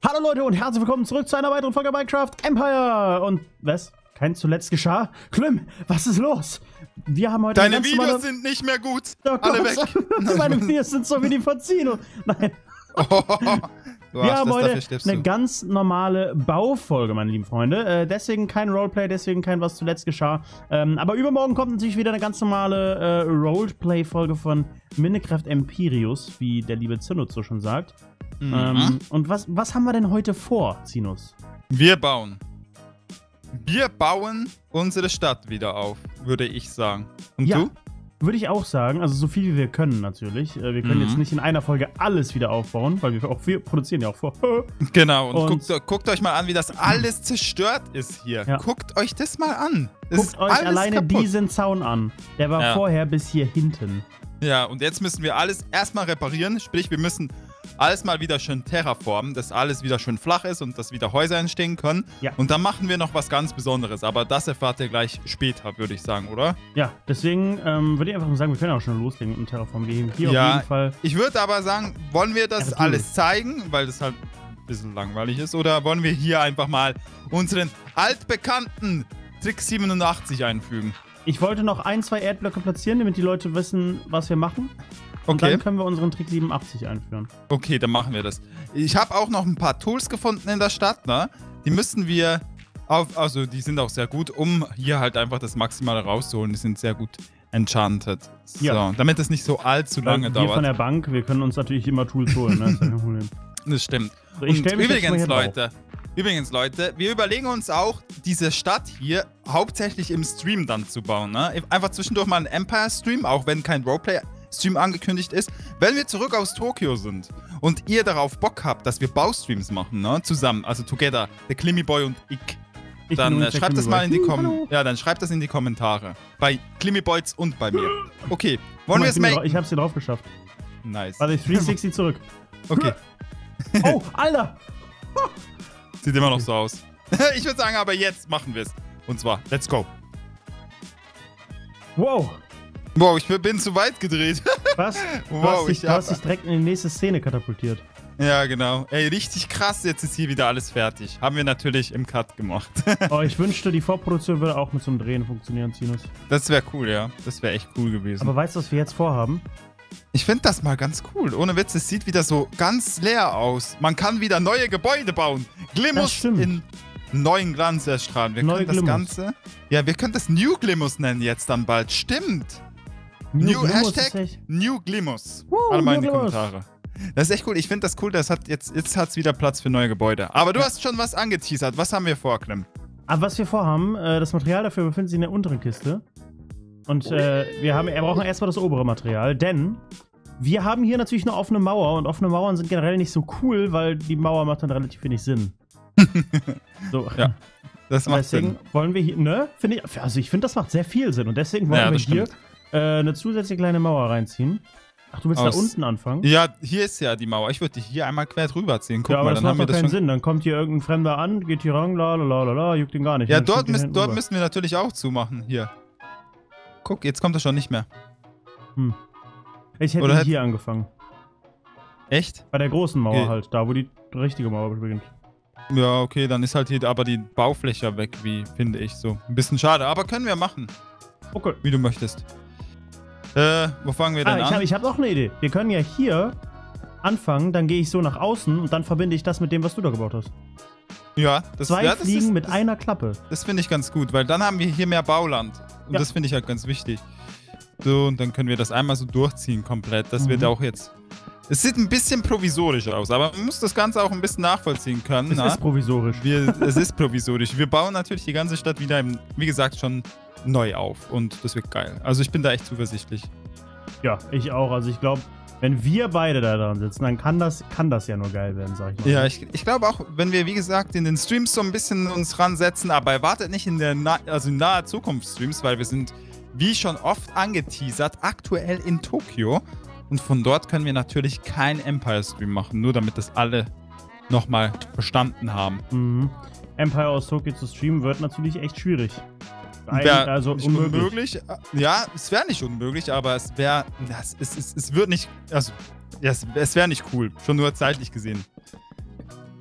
Hallo Leute und herzlich willkommen zurück zu einer weiteren Folge Minecraft Empire. Und was? Kein zuletzt geschah? Klim, was ist los? Wir haben heute Deine Videos sind nicht mehr gut. Oh alle weg. Meine Videos sind so wie die von Zino. Nein. Wir haben heute eine ganz normale Baufolge, meine lieben Freunde. Deswegen kein Roleplay, deswegen kein was zuletzt geschah. Aber übermorgen kommt natürlich wieder eine ganz normale Roleplay-Folge von Minecraft Empirius, wie der liebe Zinus so schon sagt. Und was haben wir denn heute vor, Zinus? Wir bauen unsere Stadt wieder auf, würde ich sagen. Und ja, du? Würde ich auch sagen. Also so viel wie wir können natürlich. Wir können jetzt nicht in einer Folge alles wieder aufbauen, weil wir produzieren ja auch vor. Genau, und guckt euch mal an, wie das alles zerstört ist hier. Ja. Guckt euch das mal an. Guckt euch alleine kaputt. Diesen Zaun an. Der war vorher bis hier hinten. Ja, und jetzt müssen wir alles erstmal reparieren. Sprich, wir müssen alles mal wieder schön terraformen, dass alles wieder schön flach ist und dass wieder Häuser entstehen können. Ja. Und dann machen wir noch was ganz Besonderes. Aber das erfahrt ihr gleich später, würde ich sagen, oder? Ja, deswegen würde ich einfach mal sagen, wir können auch schon loslegen mit dem Terraform. Wir hier auf jeden Fall. Ich würde aber sagen, wollen wir das alles zeigen, weil das halt ein bisschen langweilig ist? Oder wollen wir hier einfach mal unseren altbekannten Trick 87 einfügen? Ich wollte noch 1, 2 Erdblöcke platzieren, damit die Leute wissen, was wir machen. Und dann können wir unseren Trick 87 einführen. Okay, dann machen wir das. Ich habe auch noch ein paar Tools gefunden in der Stadt, ne? Die müssen wir also die sind auch sehr gut, um hier halt einfach das Maximale rauszuholen. Die sind sehr gut enchanted. So, ja. Damit es nicht so allzu lange dauert. Wir von der Bank, wir können uns natürlich immer Tools holen, ne? Das stimmt. So, Übrigens, Leute, wir überlegen uns auch, diese Stadt hier hauptsächlich im Stream dann zu bauen, ne? Einfach zwischendurch mal einen Empire-Stream, auch wenn kein Roleplay-Stream angekündigt ist. Wenn wir zurück aus Tokio sind und ihr darauf Bock habt, dass wir Baustreams machen, ne? Zusammen, also together, der Klimmyboy und ich, dann schreibt das mal in die Kommentare. Bei Klimmyboys und bei mir. Okay, wollen wir es machen? Ich hab's hier drauf geschafft. Nice. Warte, 360 zurück. Okay. Oh, Alter! Sieht immer noch so aus. Ich würde sagen, aber jetzt machen wir es. Und zwar, let's go. Wow. Wow, ich bin zu weit gedreht. Was? Wow, du hast dich direkt in die nächste Szene katapultiert. Ja, genau. Ey, richtig krass, jetzt ist hier wieder alles fertig. Haben wir natürlich im Cut gemacht. Oh, ich wünschte, die Vorproduktion würde auch mit so einem Drehen funktionieren, Zinus. Das wäre cool, ja. Das wäre echt cool gewesen. Aber weißt du, was wir jetzt vorhaben? Ich finde das mal ganz cool. Ohne Witz, es sieht wieder so ganz leer aus. Man kann wieder neue Gebäude bauen. Glimus in neuen Glanz erstrahlen. Wir können das Ganze... Ja, wir können das New Glimus nennen jetzt dann bald. Stimmt. Hashtag New Glimus. Alle mal in die Kommentare. Das ist echt cool. Ich finde das cool. Jetzt hat es wieder Platz für neue Gebäude. Aber du hast schon was angeteasert. Was haben wir vor, Clem? Aber was wir vorhaben, das Material dafür befindet sich in der unteren Kiste. Und wir brauchen erstmal das obere Material, denn wir haben hier natürlich eine offene Mauer und offene Mauern sind generell nicht so cool, weil die Mauer macht dann relativ wenig Sinn. So. Ja, das macht Sinn. Deswegen wollen wir hier, ne? Ich finde, das macht sehr viel Sinn und deswegen wollen wir hier eine zusätzliche kleine Mauer reinziehen. Ach, du willst da unten anfangen? Ja, hier ist ja die Mauer. Ich würde die hier einmal quer drüber ziehen. Guck mal, dann haben wir das keinen Sinn. Dann kommt hier irgendein Fremder an, geht hier ran, juckt ihn gar nicht. Ja, dort müssen wir natürlich auch zumachen. Hier. Guck, jetzt kommt er schon nicht mehr. Ich hätte hier angefangen. Echt? Bei der großen Mauer halt, da wo die richtige Mauer beginnt. Ja, okay, dann ist halt hier aber die Baufläche weg, finde ich so. Ein bisschen schade, aber können wir machen. Okay. Wie du möchtest. Wo fangen wir denn an? Ich hab noch eine Idee. Wir können ja hier anfangen, dann gehe ich so nach außen und dann verbinde ich das mit dem, was du da gebaut hast. Ja, Zwei Fliegen mit einer Klappe. Das finde ich ganz gut, weil dann haben wir hier mehr Bauland. Und das finde ich halt ganz wichtig. So, und dann können wir das einmal so durchziehen komplett. Das wird auch jetzt... Es sieht ein bisschen provisorisch aus, aber man muss das Ganze auch ein bisschen nachvollziehen können. Es ist provisorisch. Es ist provisorisch. Wir bauen natürlich die ganze Stadt wieder, wie gesagt, schon neu auf. Und das wird geil. Also ich bin da echt zuversichtlich. Ja, ich auch. Also ich glaube, wenn wir beide da dran sitzen, dann kann das ja nur geil werden, sag ich mal. Ja, ich glaube auch, wenn wir, wie gesagt, in den Streams so ein bisschen uns ransetzen, aber erwartet nicht in naher Zukunft Streams, weil wir sind, wie schon oft angeteasert, aktuell in Tokio. Und von dort können wir natürlich keinen Empire-Stream machen, nur damit das alle nochmal verstanden haben. Empire aus Tokio zu streamen wird natürlich echt schwierig. Also unmöglich. Ja, es wäre nicht unmöglich, aber es wäre. Es wird nicht. Also, ja, es wäre nicht cool. Schon nur zeitlich gesehen.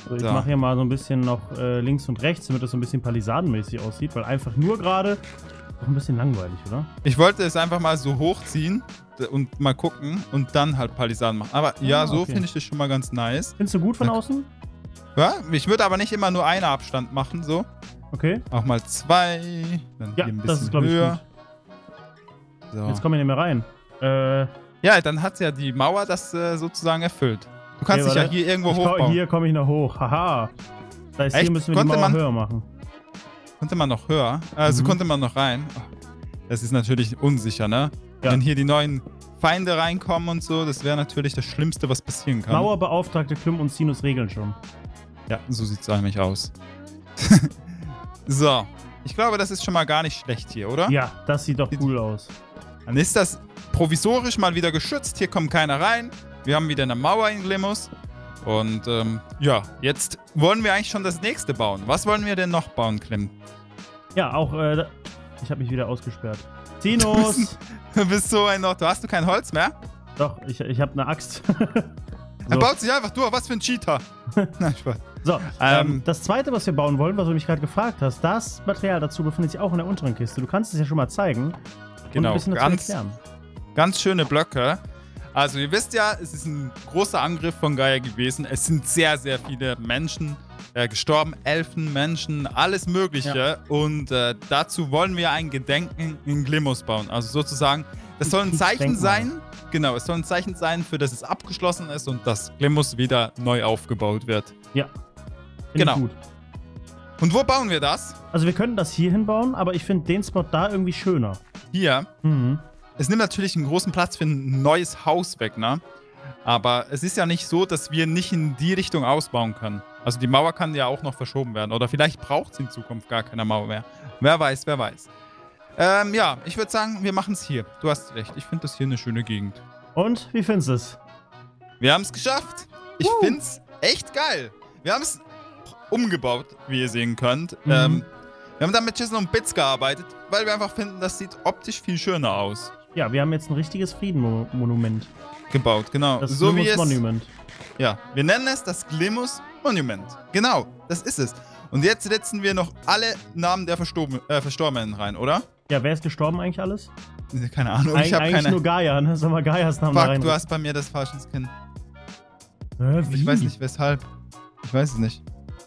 So, ich mache hier mal so ein bisschen noch links und rechts, damit das so ein bisschen palisadenmäßig aussieht, weil einfach nur gerade doch ein bisschen langweilig, oder? Ich wollte es einfach mal so hochziehen und mal gucken und dann halt Palisaden machen. Aber ja, so finde ich das schon mal ganz nice. Findest du gut von außen? Ja, ich würde aber nicht immer nur einen Abstand machen, so. Okay. Auch mal 2. Dann ja, hier ein bisschen das ist, glaube ich, gut. So. Jetzt kommen wir nicht mehr rein. Ja, dann hat ja die Mauer das sozusagen erfüllt. Du kannst dich ja hier irgendwo hochbauen. Hier komme ich noch hoch. Haha. Das heißt, hier müssen wir die Mauer höher machen. Konnte man noch höher? Also konnte man noch rein. Das ist natürlich unsicher, ne? Ja. Wenn hier die neuen Feinde reinkommen und so, das wäre natürlich das Schlimmste, was passieren kann. Mauerbeauftragte Klim und Sinus regeln schon. Ja, so sieht es nämlich aus. So, ich glaube, das ist schon mal gar nicht schlecht hier, oder? Ja, das sieht doch cool aus. Dann ist das provisorisch mal wieder geschützt. Hier kommt keiner rein. Wir haben wieder eine Mauer in Glimmos. Und ja, jetzt wollen wir eigentlich schon das nächste bauen. Was wollen wir denn noch bauen, Klim? Ja, auch, ich habe mich wieder ausgesperrt. Sinus! Du bist so ein noch. Hast du kein Holz mehr? Doch, ich habe eine Axt. Er baut sich einfach durch. Was für ein Cheater. Nein, Spaß. So, das zweite, was wir bauen wollen, was du mich gerade gefragt hast, das Material dazu befindet sich auch in der unteren Kiste. Du kannst es ja schon mal zeigen. Genau, und ein bisschen dazu erklären. Ganz schöne Blöcke. Also ihr wisst ja, es ist ein großer Angriff von Gaia gewesen. Es sind sehr, sehr viele Menschen gestorben. Elfen, Menschen, alles Mögliche. Ja. Und dazu wollen wir ein Gedenken in Glimmos bauen. Also sozusagen, das soll ein Zeichen sein. Genau, es soll ein Zeichen sein, für das es abgeschlossen ist und dass Glimmos wieder neu aufgebaut wird. Ja. Genau. Gut. Und wo bauen wir das? Also wir könnten das hier hinbauen, aber ich finde den Spot da irgendwie schöner. Hier? Es nimmt natürlich einen großen Platz für ein neues Haus weg, ne? Aber es ist ja nicht so, dass wir nicht in die Richtung ausbauen können. Also die Mauer kann ja auch noch verschoben werden. Oder vielleicht braucht es in Zukunft gar keine Mauer mehr. Wer weiß, wer weiß. Ja, ich würde sagen, wir machen es hier. Du hast recht, ich finde das hier eine schöne Gegend. Und, wie findest du es? Wir haben es geschafft. Ich finde es echt geil. Wir haben es umgebaut, wie ihr sehen könnt. Wir haben dann mit Chisel und Bits gearbeitet, weil wir einfach finden, das sieht optisch viel schöner aus. Ja, wir haben jetzt ein richtiges Friedenmonument gebaut, genau. Das so Glimmos Monument. Ja, wir nennen es das Glimmos Monument. Genau, das ist es. Und jetzt setzen wir noch alle Namen der Verstorbenen rein, oder? Ja, wer ist gestorben eigentlich alles? Keine Ahnung, ich habe keine... nur Gaia, ne? Sag mal Gaias Namen rein. Fuck, du hast bei mir das falsche Skin. Wie? Ich weiß nicht, weshalb. Ich weiß es nicht.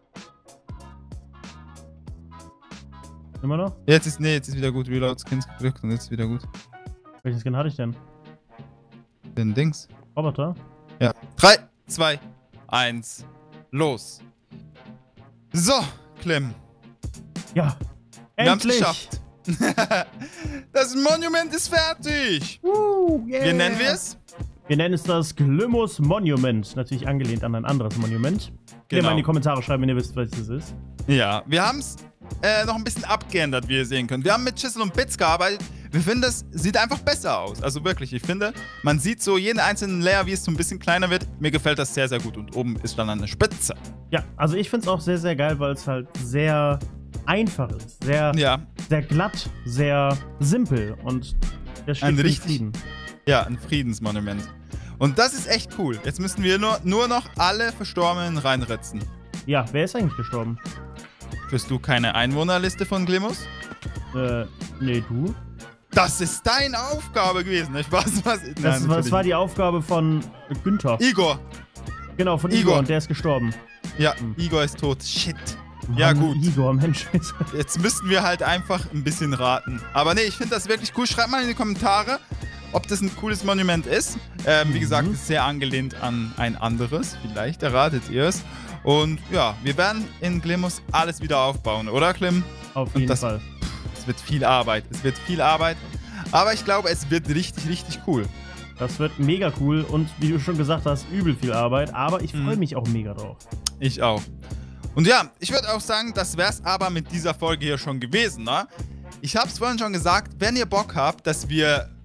Immer noch? Jetzt ist wieder gut. Reload Skins gedrückt und jetzt ist wieder gut. Welchen Skin hatte ich denn? Den Dings. Roboter? Ja. 3, 2, 1, los. So, Klim. Ja. Wir haben es geschafft. Das Monument ist fertig. Yeah. Wie nennen wir es? Wir nennen es das Glimmos Monument. Natürlich angelehnt an ein anderes Monument. Genau. Ihr mal in die Kommentare schreiben, wenn ihr wisst, was das ist. Ja, wir haben es noch ein bisschen abgeändert, wie ihr sehen könnt. Wir haben mit Chisel und Bits gearbeitet. Wir finden, das sieht einfach besser aus. Also wirklich, ich finde, man sieht so jeden einzelnen Layer, wie es so ein bisschen kleiner wird. Mir gefällt das sehr, sehr gut. Und oben ist dann eine Spitze. Ja, also ich finde es auch sehr, sehr geil, weil es halt sehr einfach ist. Sehr glatt, sehr simpel. Und der steht für Frieden. Ja, ein Friedensmonument. Und das ist echt cool. Jetzt müssen wir nur noch alle Verstorbenen reinritzen. Ja, wer ist eigentlich gestorben? Führst du keine Einwohnerliste von Glimmos? Nee, du? Das ist deine Aufgabe gewesen, nicht wahr? Das war die Aufgabe von Günther. Igor. Genau, von Igor. Und der ist gestorben. Ja, Igor ist tot. Shit. Mann, ja, gut. Igor, Mensch. Jetzt müssten wir halt einfach ein bisschen raten. Aber nee, ich finde das wirklich cool. Schreibt mal in die Kommentare, ob das ein cooles Monument ist. Wie gesagt, ist sehr angelehnt an ein anderes. Vielleicht erratet ihr es. Und ja, wir werden in Glimmos alles wieder aufbauen, oder Klim? Auf jeden Fall. Es wird viel Arbeit. Es wird viel Arbeit. Aber ich glaube, es wird richtig, richtig cool. Das wird mega cool und wie du schon gesagt hast, übel viel Arbeit. Aber ich freue mich auch mega drauf. Ich auch. Und ja, ich würde auch sagen, das wäre es aber mit dieser Folge hier schon gewesen, ne? Ich habe es vorhin schon gesagt, wenn ihr Bock habt, dass wir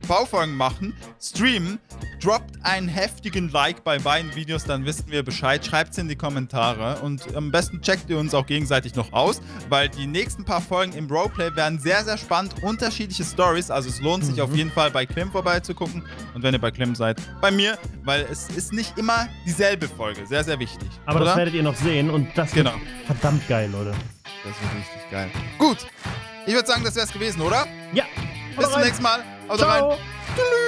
Baufolgen machen, streamen, droppt einen heftigen Like bei beiden Videos, dann wissen wir Bescheid. Schreibt es in die Kommentare und am besten checkt ihr uns auch gegenseitig noch aus, weil die nächsten paar Folgen im Roleplay werden sehr, sehr spannend. Unterschiedliche Stories, also es lohnt sich auf jeden Fall bei Klim vorbeizugucken und wenn ihr bei Klim seid, bei mir, weil es ist nicht immer dieselbe Folge. Sehr, sehr wichtig. Aber oder? Das werdet ihr noch sehen und das wird verdammt geil, Leute. Das wird richtig geil. Gut, ich würde sagen, das wäre es gewesen, oder? Ja. Bis zum nächsten Mal. Haut rein.